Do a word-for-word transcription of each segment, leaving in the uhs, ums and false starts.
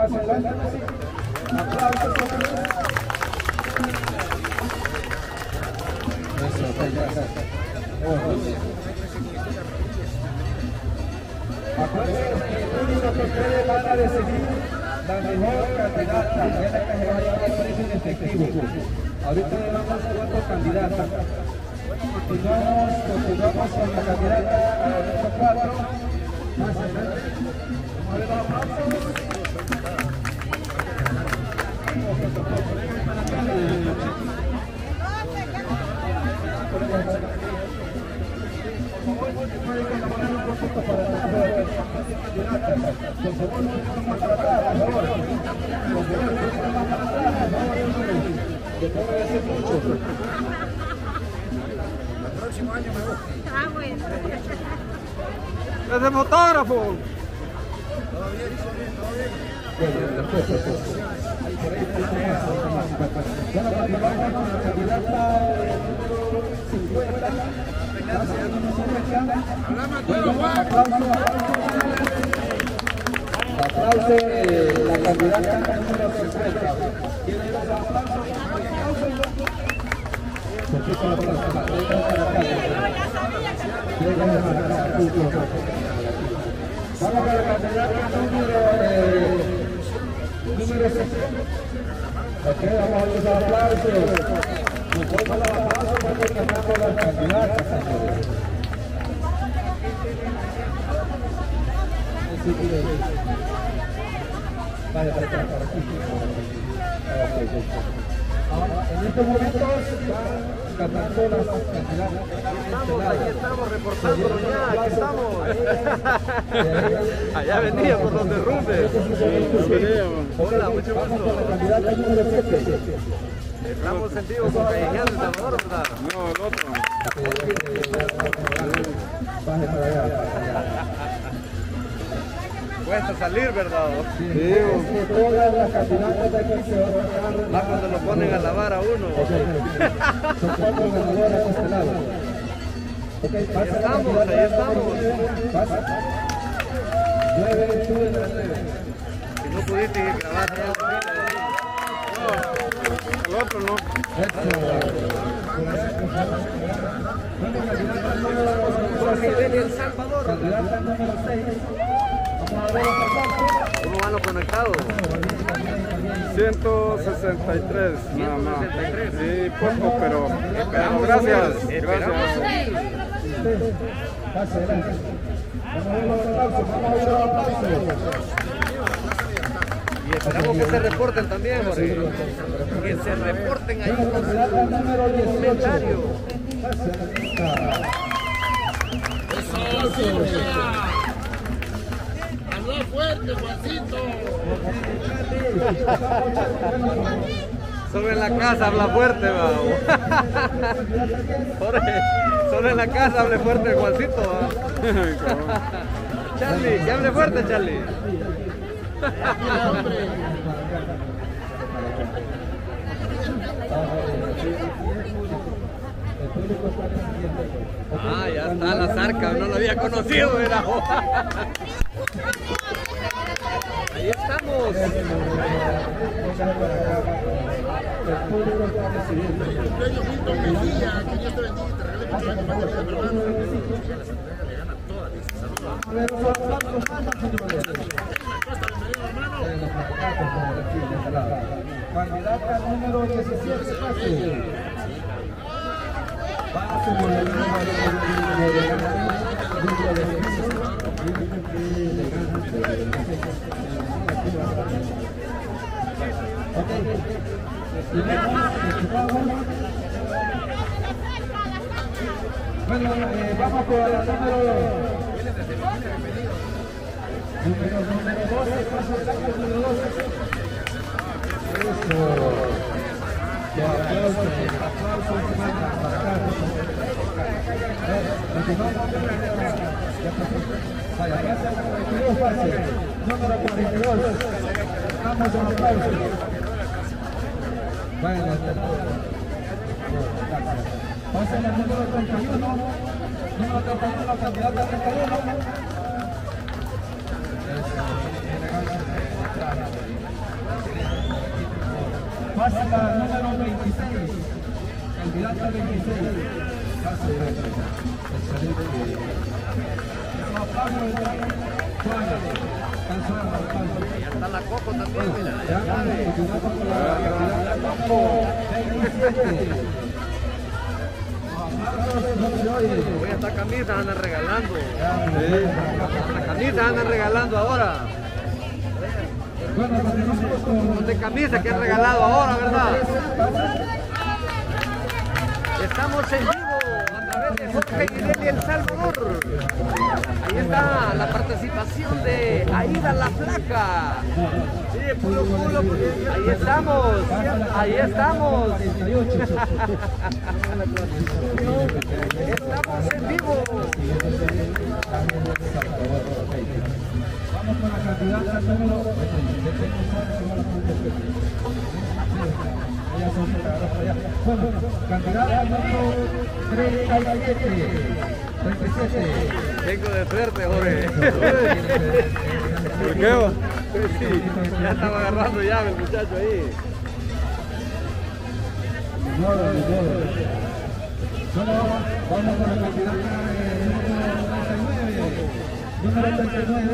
más adelante. Aplausos. Eso, gracias. Acuérdense que el único que ustedes van a decidir la mejor candidata es la que se va a llevar el premio en efectivo. Ahorita le damos cuatro candidatas. Continuamos, continuamos con la candidata número cuatro. Más adelante. Vamos a ver los aplausos. El próximo año me voy. Ah, bueno. ¡Es de fotógrafo! Todo bien, todo bien, todo bien. Aplauso de la candidata número cincuenta. ¿Quieren los aplausos? Vamos a la candidata número número sesenta. Ok, vamos a los aplausos. Nos vamos a los aplausos porque cantamos las candidatas, señores. Vaya para acá, para aquí. Ahora, en estos momentos van cantando las candidatas. Estamos, aquí estamos reportándonos ya, aquí estamos. Allá veníamos los derrumbes. Hola, mucho gusto. Candidata número siete. Estamos en vivo con Callejero de Salvador, ¿verdad? No, el otro. Baje para allá, para allá. Cuesta salir, ¿verdad? Sí, es que todas las candidatas de aquí se van a sacar. Más cuando lo ponen a lavar a uno. Ok, son cuatro ganadoras de este lado. Ok, pasa Ahí la estamos, candidata ahí estamos. Pasa. Nueve, sube la nueve. Si no pudiste grabar ya. El otro no. Jorge Beni El Salvador. Candidata número seis. Vamos a ver los aplausos. ¿Cómo van los conectados? ciento sesenta y tres, nada más. ciento sesenta y tres. Sí, poco, pero, pero gracias. Gracias. Pase adelante. Vamos a ver los aplausos. Vamos a ver los aplausos. Y esperamos que se reporten también, Jorge. Que se reporten ahí con Candidata número su comentario. Habla fuerte, Juancito. Solo en la casa habla fuerte, va. Jorge, solo en la casa hable fuerte, Juancito, va. Charlie, que hable fuerte, Charlie. Ah, ya está la zarca, no lo había conocido, era. Ahí estamos. El premio Milton Mejía, que Dios te bendiga y te regale muchos años más de vida, hermano. Le gana todas, dice. Saludos. Candidata número diecisiete, pase. Pase por el número Bueno, eh, vamos por la número número doce, paso blanco número doce. Eso. Ya, aplausos, aplausos, hermana, para acá. Continuamos. Vaya, pasa el cuarenta y dos, pase. Número cuarenta y dos. Vamos a un aplauso. Bueno, pasa el número treinta y uno. Número treinta y uno, candidata treinta y uno. Eso, candidata veintiséis, pase de excelente. Ya está la Coco también, mira. Ya está la Coco. Oye, esta camisa andan regalando. Esta camisa andan regalando ahora. De camisa que han regalado ahora, ¿verdad? Estamos en vivo a través de Jorge Guillermo El Salvador. Ahí está la participación de Aida la Flaca. Sí, pulo, pulo, ahí estamos, ahí estamos. Estamos en vivo. Vamos con la candidata número bueno, candidata número treinta y siete. Tengo de suerte, Jorge. ¿Por qué? Sí, ya estaba agarrando llave el muchacho ahí. No, no, no. Solo vamos con la candidata número treinta y nueve.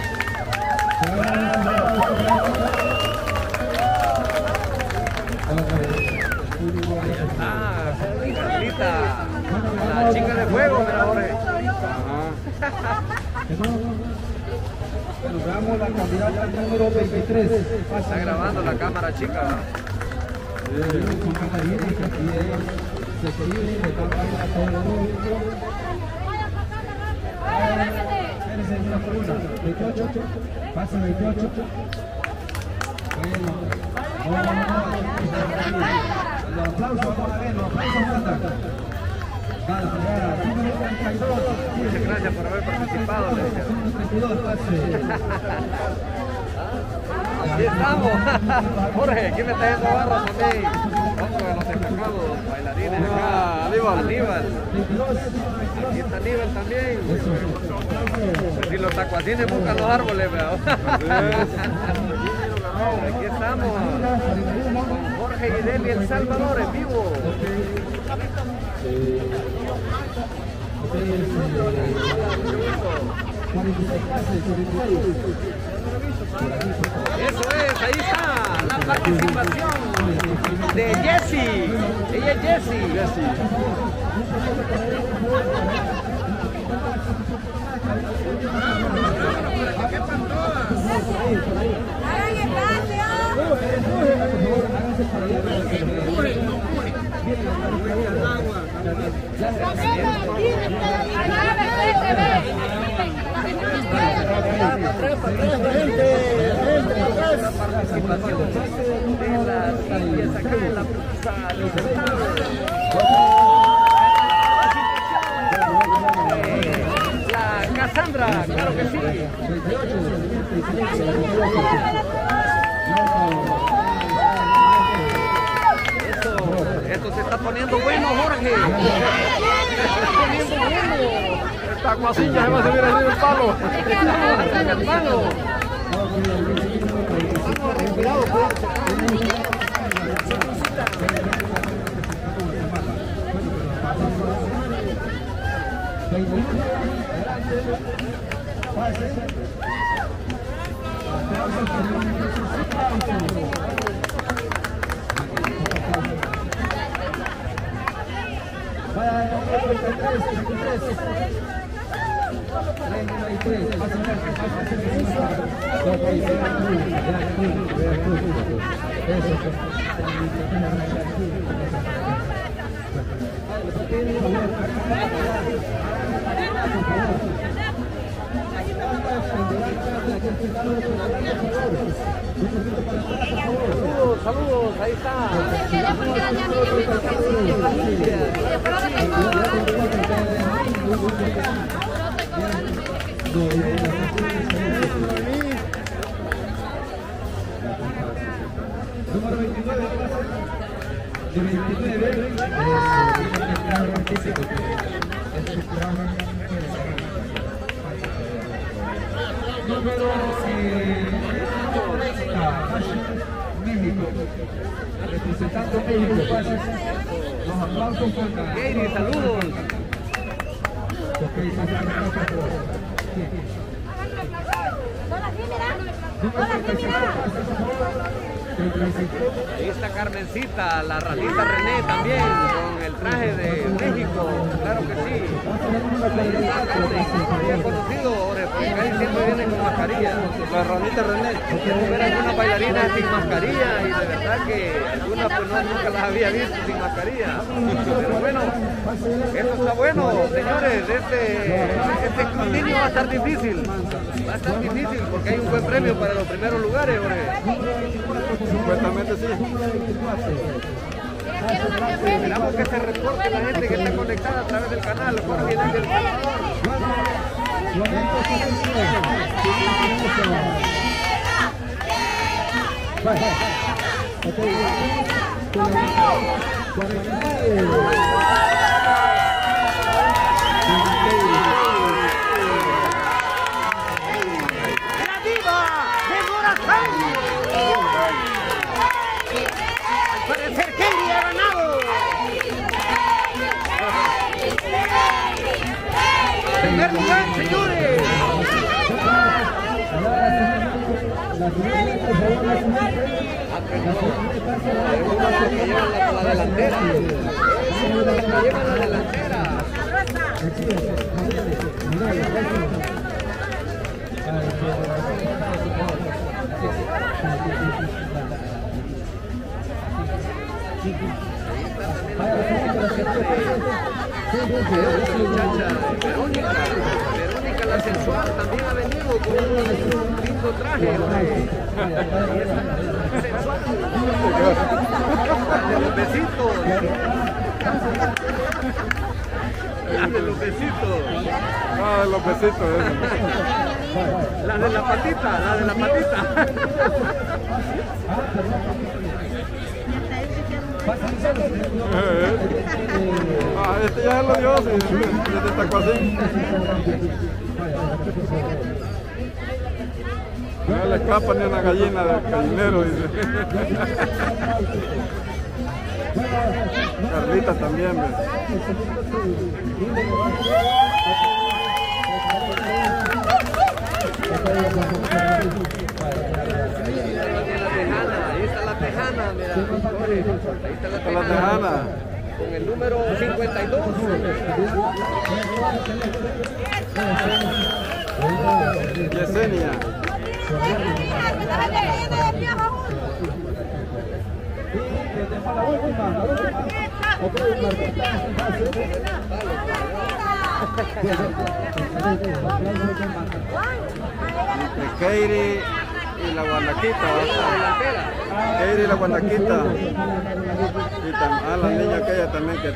Ah, Carlita, la chica de fuego, mira, Jorge. Saludamos la candidata número veintitrés. Está grabando la cámara, chica. veintiocho, pasa veintiocho. Bueno, los aplausos, vamos a ver, los aplausos mandan. Muchas gracias por haber participado. Aquí estamos. Jorge, ¿quién me está haciendo barra también? Vamos a los destacados bailarines acá. Aníbal. Aníbal. Aquí está Aníbal también. Si los tacuacines buscan los árboles, ¿verdad? Aquí estamos con Jorge Guillermo El Salvador en vivo. Eso es, ahí está la participación de Jessie. Ella es Jessie. La Cassandra, claro que sí. Esto, esto se está poniendo bueno, Jorge. Se está poniendo bueno. Esta guasilla se va a subir arriba del palo. Estamos arriba del palo. Cuidado, cuidado. Saludos, saludos, ahí está. Número veintinueve, de veintinueve, número treinta, México. Representando México, pases. Los aplausos por la... Katie, saludos. Ahí está Carmencita, la ratita René también, con el traje de México, claro que sí. Bien conocido, Ore, porque casi siempre viene con mascarilla. La ranita René. Quiero ver algunas bailarinas sin mascarilla y de verdad que algunas pues no, nunca las había visto sin mascarilla. Pero bueno, esto está bueno, señores, este, este escrutinio va a estar difícil. Va a estar difícil porque hay un buen premio para los primeros lugares, Ore. Supuestamente sí. Esperamos que se reporte la gente que está conectada a través del canal Jorge Inel del Salvador. La diva de Morazán. Al parecer Kelly ha ganado. Primer lugar, señores. La delantera. Lleva la delantera. Muchacha Verónica, Verónica la sensual también ha venido con un lindo traje. Sensual. La de los besitos. La de los besitos. Ah, de los besitos. Eh. La de la patita, la de la patita. Eh, ah, este ya lo dio, sí, este tacó así. No le escapa ni una gallina del gallinero, dice. Carlita también, ¿ves? Ahí está la tejana, mira. Ahí está la La tejana. Con el número cincuenta y dos. Yesenia. Entre Katie y la guanaquita. Katie y la guanaquita. Y tam, ah, la niña aquella también que...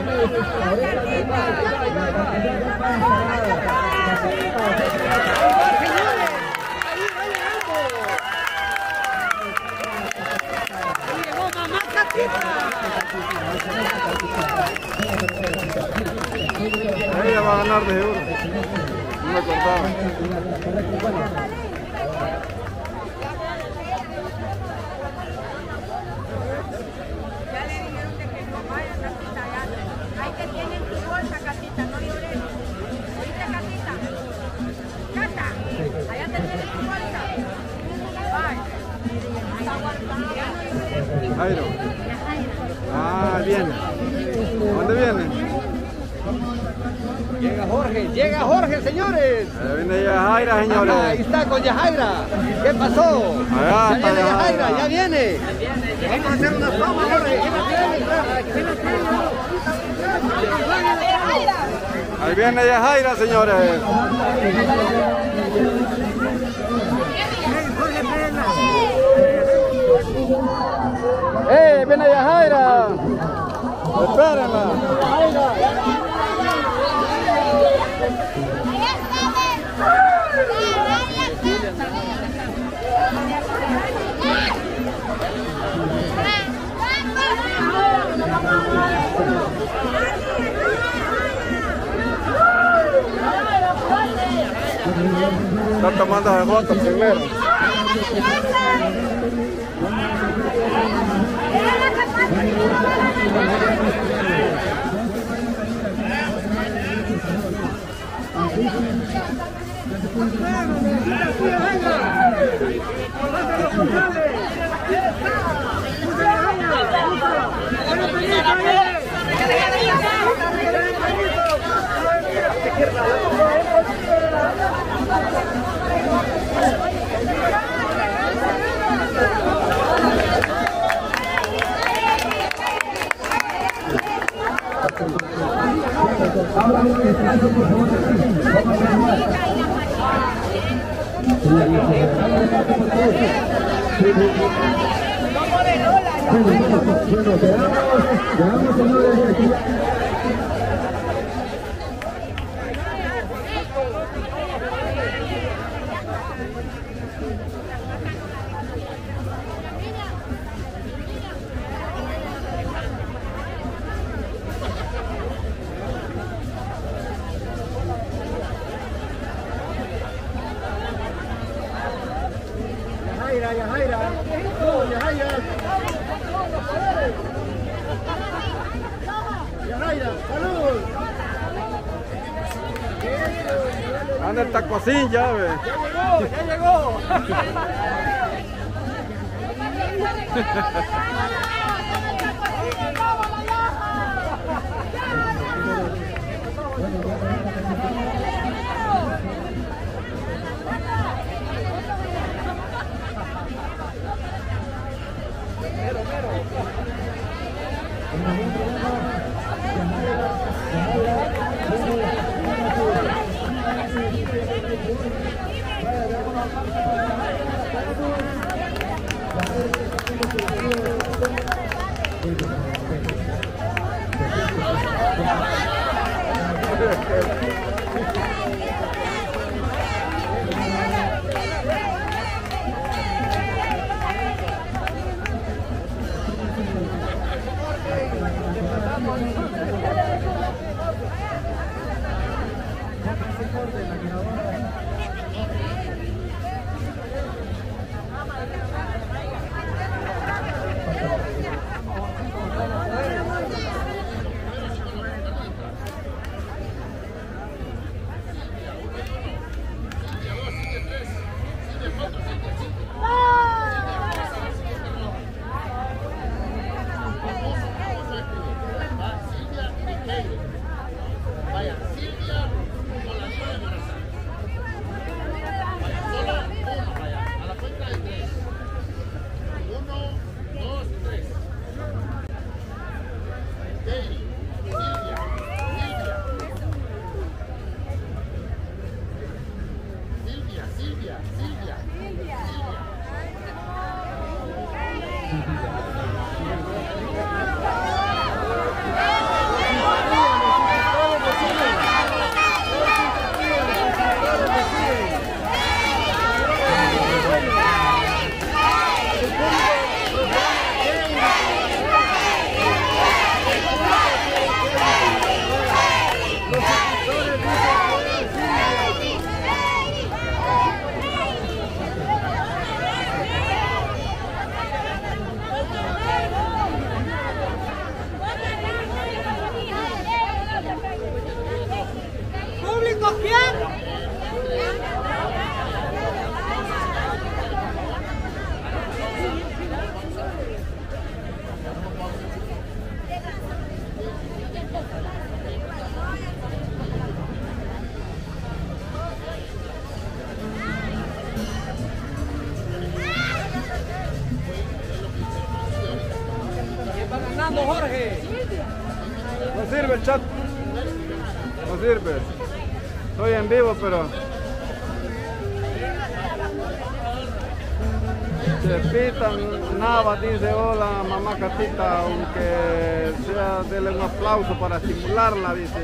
Llegó mamá Catita. Ella va a ganar de seguro. No me contaba. Jairo. Ah, viene. ¿Dónde viene? Llega Jorge, llega Jorge, señores. Ahí viene Yajaira, señores. Ahí está con Yajaira. ¿Qué pasó? Allá Ya está viene Yajaira, Yajaira. ya viene. Vamos a hacer una toma, Jorge. Ahí viene Yajaira, señores. ¡Eh, viene Yajaira! ¡Espérenla! Están tomando de fotos primero. Bueno, quedamos, quedamos señores aquí. Yajaira, Yajaira, no, Yajaira. Yajaira, salud. Anda el tacocín ya, ve. Ya llegó, ya llegó. Jorge. No sirve el chat. No sirve. Estoy en vivo, pero... Chepitan Nava dice hola mamá Catita, aunque sea, denle un aplauso para estimularla, dice.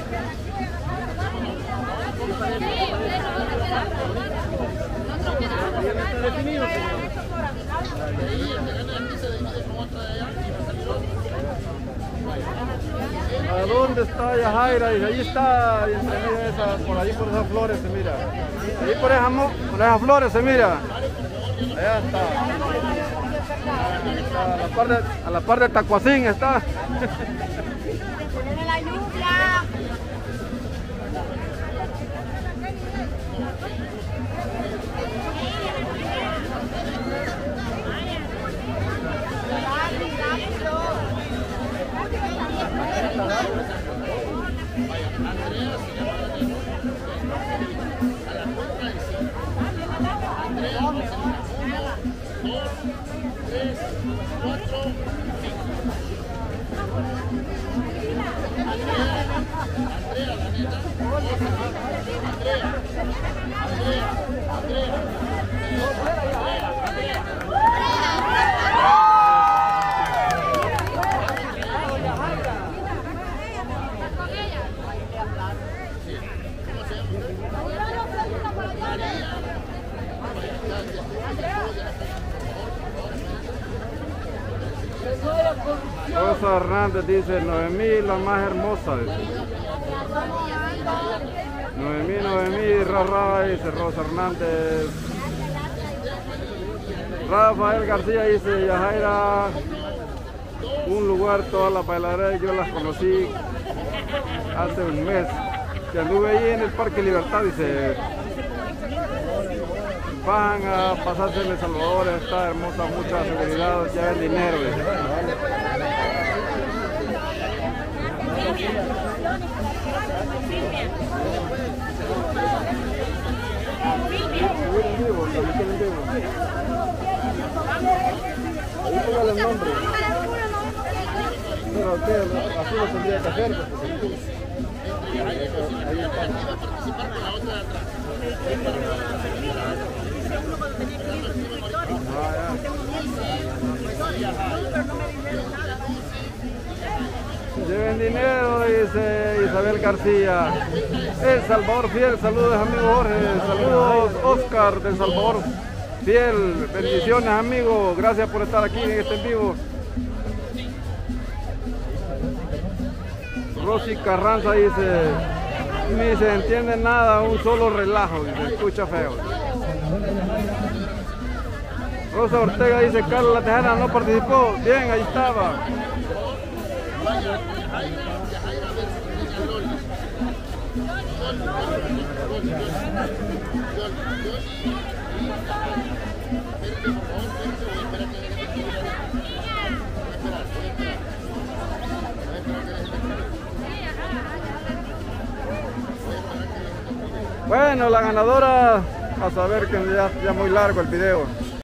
¿A dónde está Yajaira? Y ahí está, y entre medio de esas, por ahí por esas flores se mira. Ahí por esas, por esas flores se mira. Allá está. Está a la par de, a la par de Tacuacín está. La lluvia. Rosa Hernández dice, Noemí la más hermosa. Noemí, Noemí, Rara, dice Rosa Hernández. Rafael García dice, Yajaira, un lugar, todas las bailadoras, yo las conocí hace un mes, que anduve ahí en el Parque Libertad, dice, van a pasarse en El Salvador, está hermosa, mucha seguridad, ya el dinero, dice. Ahí póngale el nombre. Pero usted así lo tendría que hacer. Ahí está. Ah, ya. Lleven dinero, dice Isabel García. El Salvador Fiel, saludos amigo Jorge, saludos Oscar del Salvador Fiel, bendiciones amigo, gracias por estar aquí en este en vivo. Rosy Carranza dice, ni se entiende nada, un solo relajo, dice, escucha feo. Rosa Ortega dice, Carla Tejana no participó, bien, ahí estaba. Bueno, la ganadora, a saber que ya, ya muy largo el video.